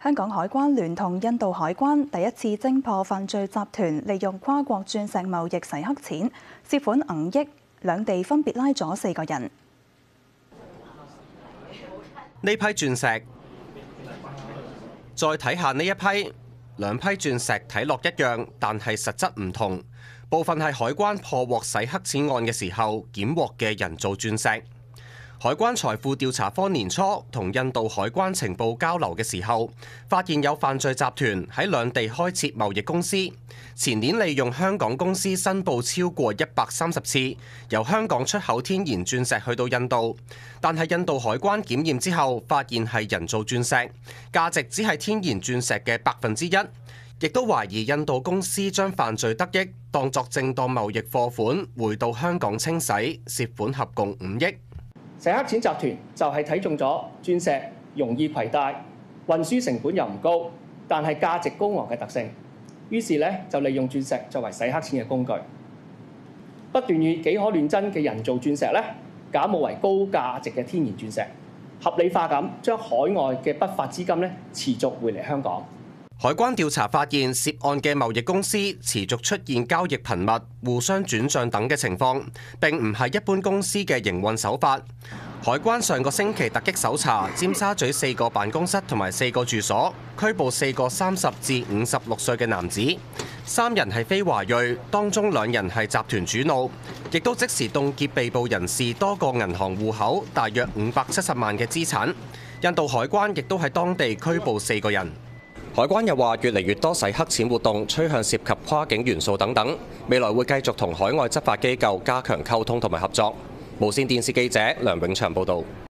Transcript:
香港海關聯同印度海關第一次偵破犯罪集團利用跨國鑽石貿易洗黑錢，涉款銀億，兩地分別拉咗4個人。 呢批鑽石，再睇下呢一批，兩批鑽石睇落一樣，但係實質唔同。部分係海關破獲洗黑錢案嘅時候檢獲嘅人造鑽石。海關財富調查科年初同印度海關情報交流嘅時候，發現有犯罪集團喺兩地開設貿易公司。前年利用香港公司申報超過130次，由香港出口天然鑽石去到印度，但係印度海關檢驗之後發現係人造鑽石，價值只係天然鑽石嘅1%，亦都懷疑印度公司將犯罪得益當作正當貿易貨款回到香港清洗，涉款合共5億。 洗黑錢集團就係睇中咗鑽石容易攜帶、運輸成本又唔高，但係價值高昂嘅特性，於是咧就利用鑽石作為洗黑錢嘅工具，不斷以幾可亂真嘅人造鑽石咧假冒為高價值嘅天然鑽石，合理化咁將海外嘅不法資金咧持續匯嚟香港。 海關調查發現，涉案嘅貿易公司持續出現交易頻密、互相轉帳等嘅情況，並唔係一般公司嘅營運手法。海關上個星期突擊搜查尖沙咀4個辦公室同埋4個住所，拘捕4個30至56歲嘅男子，3人係非華裔，當中2人係集團主腦，亦都即時凍結被捕人士多個銀行戶口，大約570萬嘅資產。印度海關亦都喺當地拘捕4個人。海關又話，越嚟越多洗黑錢活動趨向涉及跨境元素等等，未來會繼續同海外執法機構加強溝通同埋合作。無線電視記者梁永祥報導。